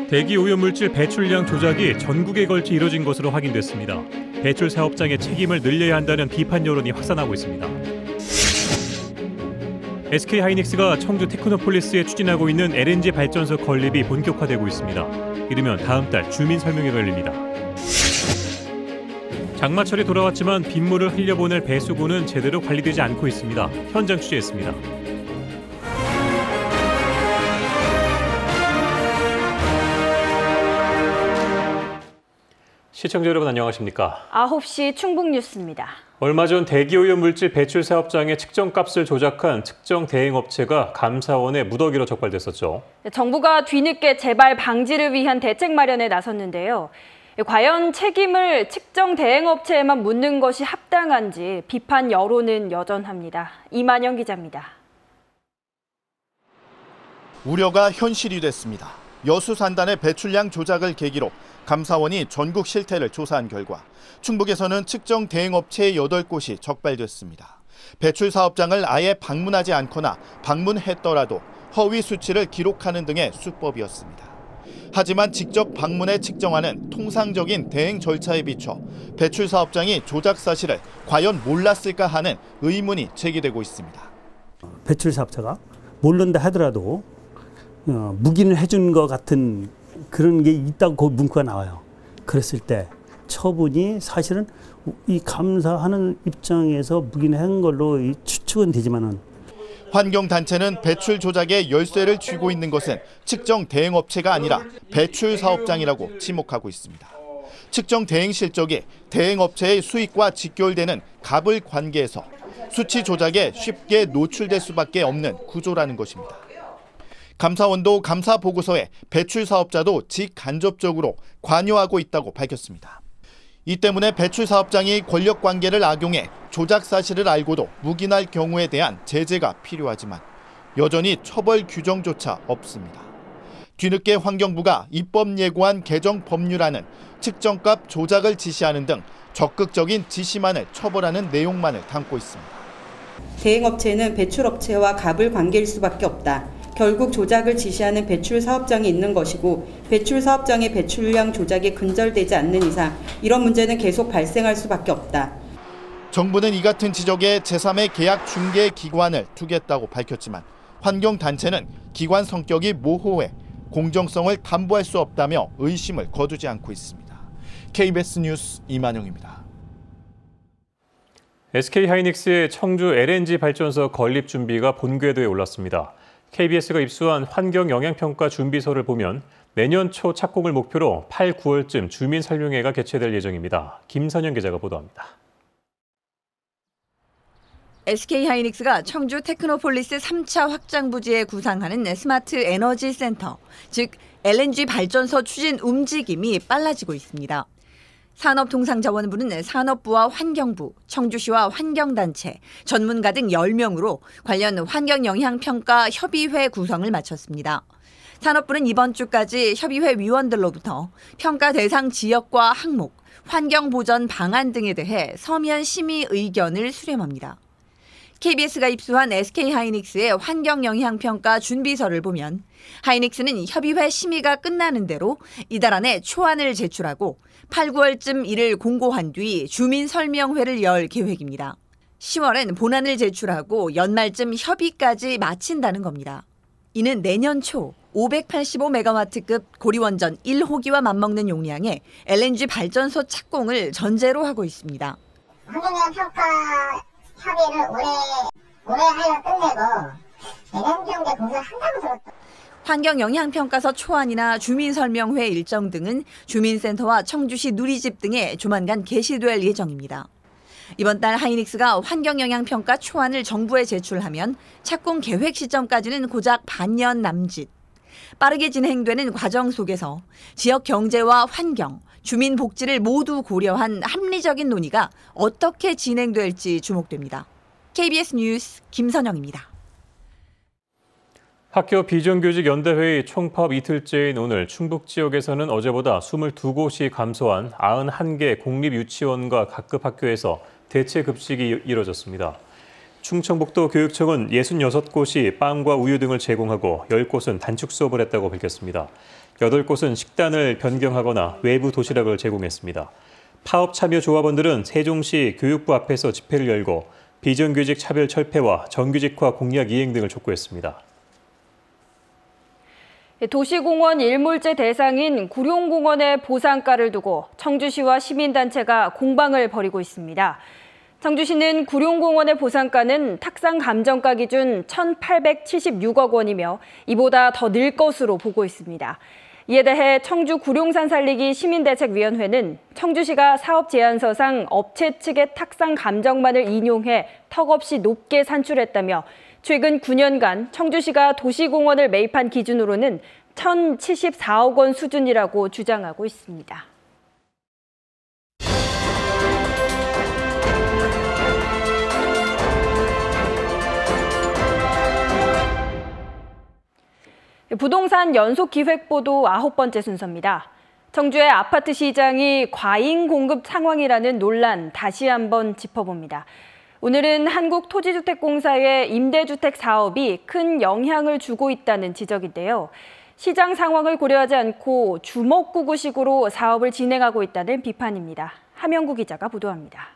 대기오염물질 배출량 조작이 전국에 걸쳐 이뤄진 것으로 확인됐습니다. 배출 사업장의 책임을 늘려야 한다는 비판 여론이 확산하고 있습니다. SK하이닉스가 청주 테크노폴리스에 추진하고 있는 LNG 발전소 건립이 본격화되고 있습니다. 이르면 다음 달 주민 설명회가 열립니다. 장마철이 돌아왔지만 빗물을 흘려보낼 배수구는 제대로 관리되지 않고 있습니다. 현장 취재했습니다. 시청자 여러분 안녕하십니까? 9시 충북 뉴스입니다. 얼마 전 대기오염 물질 배출 사업장의 측정값을 조작한 측정 대행업체가 감사원에 무더기로 적발됐었죠. 정부가 뒤늦게 재발 방지를 위한 대책 마련에 나섰는데요. 과연 책임을 측정 대행업체에만 묻는 것이 합당한지 비판 여론은 여전합니다. 이만영 기자입니다. 우려가 현실이 됐습니다. 여수산단의 배출량 조작을 계기로 감사원이 전국 실태를 조사한 결과 충북에서는 측정 대행업체 8곳이 적발됐습니다. 배출 사업장을 아예 방문하지 않거나 방문했더라도 허위 수치를 기록하는 등의 수법이었습니다. 하지만 직접 방문해 측정하는 통상적인 대행 절차에 비춰 배출 사업장이 조작 사실을 과연 몰랐을까 하는 의문이 제기되고 있습니다. 배출 사업자가 모른다 하더라도 묵인을 해준 것 같은 그런 게 있다고 그 문구가 나와요. 그랬을 때 처분이 사실은 이 감사하는 입장에서 묵인한 걸로 추측은 되지만은 환경단체는 배출 조작에 열쇠를 쥐고 있는 것은 측정 대행업체가 아니라 배출 사업장이라고 지목하고 있습니다. 측정 대행 실적이 대행업체의 수익과 직결되는 갑을 관계에서 수치 조작에 쉽게 노출될 수밖에 없는 구조라는 것입니다. 감사원도 감사 보고서에 배출 사업자도 직간접적으로 관여하고 있다고 밝혔습니다. 이 때문에 배출 사업장이 권력 관계를 악용해 조작 사실을 알고도 묵인할 경우에 대한 제재가 필요하지만 여전히 처벌 규정조차 없습니다. 뒤늦게 환경부가 입법 예고한 개정 법률안은 측정값 조작을 지시하는 등 적극적인 지시만을 처벌하는 내용만을 담고 있습니다. 대행업체는 배출업체와 갑을 관계일 수밖에 없다. 결국 조작을 지시하는 배출 사업장이 있는 것이고 배출 사업장의 배출량 조작이 근절되지 않는 이상 이런 문제는 계속 발생할 수밖에 없다. 정부는 이 같은 지적에 제3의 계약 중개 기관을 두겠다고 밝혔지만 환경단체는 기관 성격이 모호해 공정성을 담보할 수 없다며 의심을 거두지 않고 있습니다. KBS 뉴스 이만영입니다. SK하이닉스의 청주 LNG 발전소 건립 준비가 본궤도에 올랐습니다. KBS가 입수한 환경영향평가 준비서를 보면 내년 초 착공을 목표로 8, 9월쯤 주민 설명회가 개최될 예정입니다. 김선영 기자가 보도합니다. SK하이닉스가 청주 테크노폴리스 3차 확장 부지에 구상하는 스마트 에너지 센터, 즉 LNG 발전소 추진 움직임이 빨라지고 있습니다. 산업통상자원부는 산업부와 환경부, 청주시와 환경단체, 전문가 등 10명으로 관련 환경영향평가 협의회 구성을 마쳤습니다. 산업부는 이번 주까지 협의회 위원들로부터 평가 대상 지역과 항목, 환경보전 방안 등에 대해 서면 심의 의견을 수렴합니다. KBS가 입수한 SK하이닉스의 환경영향평가 준비서를 보면 하이닉스는 협의회 심의가 끝나는 대로 이달 안에 초안을 제출하고 8, 9월쯤 이를 공고한 뒤 주민 설명회를 열 계획입니다. 10월엔 본안을 제출하고 연말쯤 협의까지 마친다는 겁니다. 이는 내년 초 585메가와트급 고리원전 1호기와 맞먹는 용량의 LNG 발전소 착공을 전제로 하고 있습니다. 환경영향평가 협의를 올해 하여 끝내고 내년 정도에 공사를 한다고 들었다. 환경영향평가서 초안이나 주민설명회 일정 등은 주민센터와 청주시 누리집 등에 조만간 게시될 예정입니다. 이번 달 하이닉스가 환경영향평가 초안을 정부에 제출하면 착공 계획 시점까지는 고작 반년 남짓. 빠르게 진행되는 과정 속에서 지역 경제와 환경, 주민 복지를 모두 고려한 합리적인 논의가 어떻게 진행될지 주목됩니다. KBS 뉴스 김선영입니다. 학교 비정규직 연대회의 총파업 이틀째인 오늘 충북 지역에서는 어제보다 22곳이 감소한 91개 공립유치원과 각급 학교에서 대체 급식이 이뤄졌습니다. 충청북도 교육청은 66곳이 빵과 우유 등을 제공하고 10곳은 단축 수업을 했다고 밝혔습니다. 8곳은 식단을 변경하거나 외부 도시락을 제공했습니다. 파업 참여 조합원들은 세종시 교육부 앞에서 집회를 열고 비정규직 차별 철폐와 정규직화 공약 이행 등을 촉구했습니다. 도시공원 일몰제 대상인 구룡공원의 보상가를 두고 청주시와 시민단체가 공방을 벌이고 있습니다. 청주시는 구룡공원의 보상가는 탁상 감정가 기준 1,876억 원이며 이보다 더 늘 것으로 보고 있습니다. 이에 대해 청주 구룡산 살리기 시민대책위원회는 청주시가 사업 제안서상 업체 측의 탁상 감정만을 인용해 턱없이 높게 산출했다며 최근 9년간 청주시가 도시공원을 매입한 기준으로는 1,074억 원 수준이라고 주장하고 있습니다. 부동산 연속기획보도 9번째 순서입니다. 청주의 아파트 시장이 과잉 공급 상황이라는 논란 다시 한번 짚어봅니다. 오늘은 한국토지주택공사의 임대주택 사업이 큰 영향을 주고 있다는 지적인데요. 시장 상황을 고려하지 않고 주먹구구식으로 사업을 진행하고 있다는 비판입니다. 하명구 기자가 보도합니다.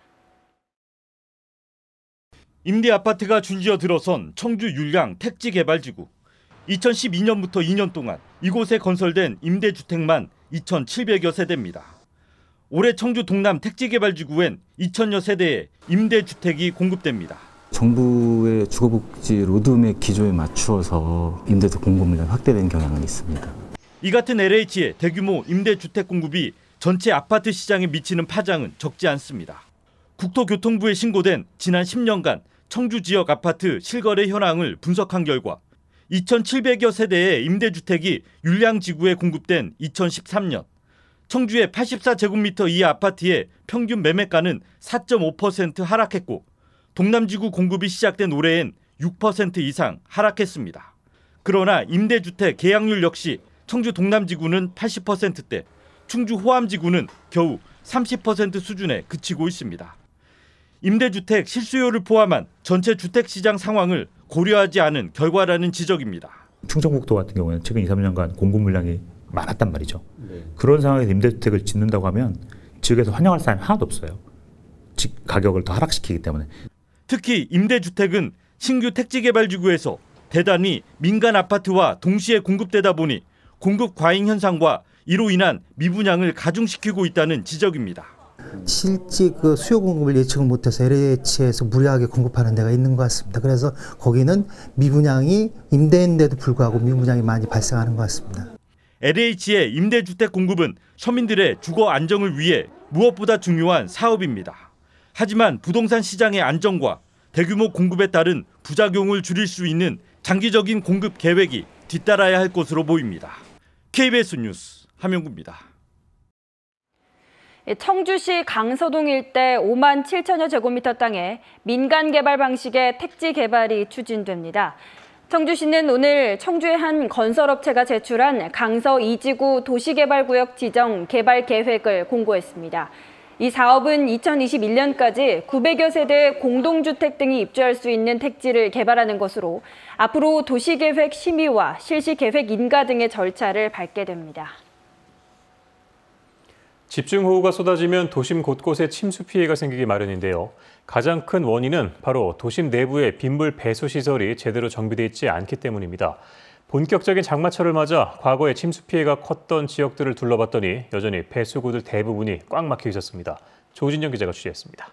임대아파트가 준지어 들어선 청주 율량 택지개발지구. 2012년부터 2년 동안 이곳에 건설된 임대주택만 2,700여 세대입니다. 올해 청주 동남 택지개발지구엔 2,000여 세대의 임대주택이 공급됩니다. 정부의 주거복지 로드맵 기조에 맞추어서 임대주 공급량이 확대된 경향은 있습니다. 이 같은 LH의 대규모 임대주택 공급이 전체 아파트 시장에 미치는 파장은 적지 않습니다. 국토교통부에 신고된 지난 10년간 청주 지역 아파트 실거래 현황을 분석한 결과 2,700여 세대의 임대주택이 율량지구에 공급된 2013년 청주의 84제곱미터 이하 아파트의 평균 매매가는 4.5% 하락했고 동남지구 공급이 시작된 올해엔 6% 이상 하락했습니다. 그러나 임대주택 계약률 역시 청주 동남지구는 80%대, 충주 호암지구는 겨우 30% 수준에 그치고 있습니다. 임대주택 실수요를 포함한 전체 주택시장 상황을 고려하지 않은 결과라는 지적입니다. 충청북도 같은 경우에는 최근 2, 3년간 공급 물량이 많았단 말이죠. 그런 상황에서 임대주택을 짓는다고 하면 지역에서 환영할 사람이 하나도 없어요. 가격을 더 하락시키기 때문에. 특히 임대주택은 신규 택지개발지구에서 대단히 민간 아파트와 동시에 공급되다 보니 공급 과잉 현상과 이로 인한 미분양을 가중시키고 있다는 지적입니다. 실제 그 수요 공급을 예측을 못해서 LH에서 무리하게 공급하는 데가 있는 것 같습니다. 그래서 거기는 미분양이 임대인데도 불구하고 미분양이 많이 발생하는 것 같습니다. LH의 임대주택 공급은 서민들의 주거 안정을 위해 무엇보다 중요한 사업입니다. 하지만 부동산 시장의 안정과 대규모 공급에 따른 부작용을 줄일 수 있는 장기적인 공급 계획이 뒤따라야 할 것으로 보입니다. KBS 뉴스 하명구입니다. 청주시 강서동 일대 5만 7천여 제곱미터 땅에 민간 개발 방식의 택지 개발이 추진됩니다. 청주시는 오늘 청주의 한 건설업체가 제출한 강서 2지구 도시개발구역 지정 개발 계획을 공고했습니다. 이 사업은 2021년까지 900여 세대의 공동주택 등이 입주할 수 있는 택지를 개발하는 것으로 앞으로 도시계획 심의와 실시계획 인가 등의 절차를 밟게 됩니다. 집중호우가 쏟아지면 도심 곳곳에 침수 피해가 생기기 마련인데요. 가장 큰 원인은 바로 도심 내부의 빗물 배수 시설이 제대로 정비돼 있지 않기 때문입니다. 본격적인 장마철을 맞아 과거에 침수 피해가 컸던 지역들을 둘러봤더니 여전히 배수구들 대부분이 꽉 막혀 있었습니다. 조진영 기자가 취재했습니다.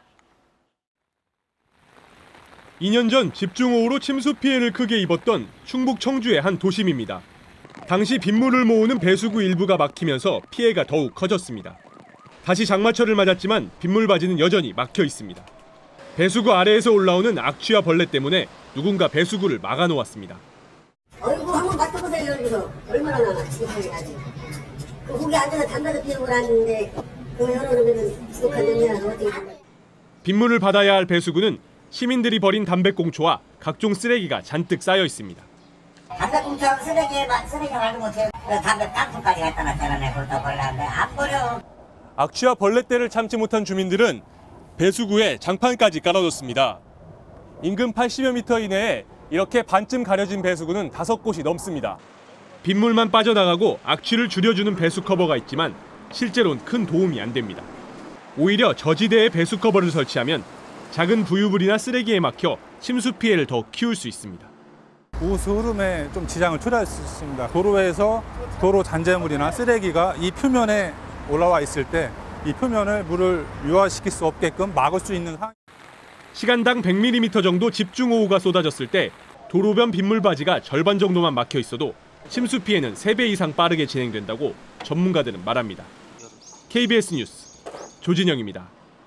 2년 전 집중호우로 침수 피해를 크게 입었던 충북 청주의 한 도심입니다. 당시 빗물을 모으는 배수구 일부가 막히면서 피해가 더욱 커졌습니다. 다시 장마철을 맞았지만 빗물바지는 여전히 막혀 있습니다. 배수구 아래에서 올라오는 악취와 벌레 때문에 누군가 배수구를 막아놓았습니다. 얼굴 한번 맡아보세요. 여기서 얼마나 지독하게 그 거기 앉아서 담배도 피우고 다니는데 그 열어놓으면 지독한 냄새가 어떻게 된 거야. 빗물을 받아야 할 배수구는 시민들이 버린 담배꽁초와 각종 쓰레기가 잔뜩 쌓여 있습니다. 담배꽁초하고 쓰레기 말고 못해요. 담배 깡통까지 갖다 놨잖아요. 그것도 벌레인데 안 버려. 악취와 벌레 때를 참지 못한 주민들은 배수구에 장판까지 깔아줬습니다. 인근 80여 미터 이내에 이렇게 반쯤 가려진 배수구는 5곳이 넘습니다. 빗물만 빠져나가고 악취를 줄여주는 배수 커버가 있지만 실제로는 큰 도움이 안 됩니다. 오히려 저지대에 배수 커버를 설치하면 작은 부유물이나 쓰레기에 막혀 침수 피해를 더 키울 수 있습니다. 우수 흐름에 좀 지장을 초래할 수 있습니다. 도로에서 도로 잔재물이나 쓰레기가 이 표면에 올라와 있을 때 이 표면을 물을 유화시킬 수 없게끔 막을 수 있는 상황. 시간당 100mm 정도 집중호우가 쏟아졌을 때 도로변 빗물바지가 절반 정도만 막혀 있어도 침수 피해는 3배 이상 빠르게 진행된다고 전문가들은 말합니다. KBS 뉴스 조진영입니다.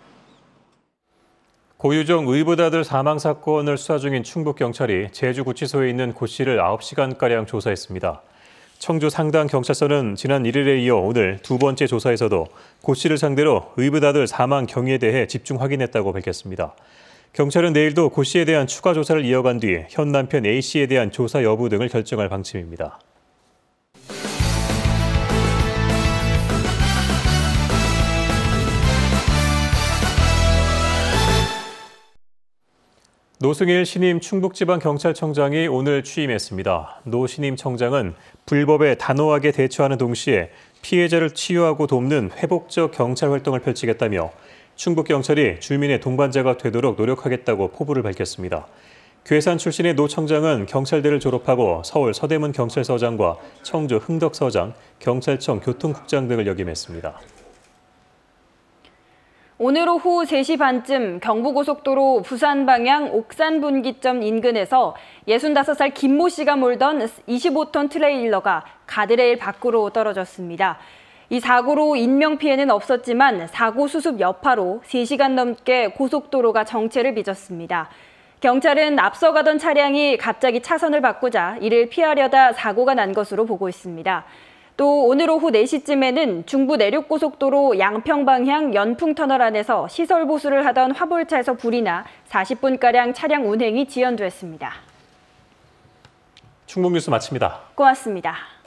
고유정 의붓아들 사망 사건을 수사 중인 충북경찰이 제주구치소에 있는 고 씨를 9시간가량 조사했습니다. 청주 상당경찰서는 지난 1일에 이어 오늘 두 번째 조사에서도 고 씨를 상대로 의붓아들 사망 경위에 대해 집중 확인했다고 밝혔습니다. 경찰은 내일도 고 씨에 대한 추가 조사를 이어간 뒤 현 남편 A 씨에 대한 조사 여부 등을 결정할 방침입니다. 노승일 신임 충북지방경찰청장이 오늘 취임했습니다. 노 신임 청장은 불법에 단호하게 대처하는 동시에 피해자를 치유하고 돕는 회복적 경찰 활동을 펼치겠다며 충북경찰이 주민의 동반자가 되도록 노력하겠다고 포부를 밝혔습니다. 괴산 출신의 노 청장은 경찰대를 졸업하고 서울 서대문 경찰서장과 청주 흥덕서장, 경찰청 교통국장 등을 역임했습니다. 오늘 오후 3시 반쯤 경부고속도로 부산 방향 옥산 분기점 인근에서 65살 김모 씨가 몰던 25톤 트레일러가 가드레일 밖으로 떨어졌습니다. 이 사고로 인명피해는 없었지만 사고 수습 여파로 3시간 넘게 고속도로가 정체를 빚었습니다. 경찰은 앞서가던 차량이 갑자기 차선을 바꾸자 이를 피하려다 사고가 난 것으로 보고 있습니다. 또 오늘 오후 4시쯤에는 중부 내륙고속도로 양평 방향 연풍터널 안에서 시설 보수를 하던 화물차에서 불이 나 40분가량 차량 운행이 지연됐습니다. 충북 뉴스 마칩니다. 고맙습니다.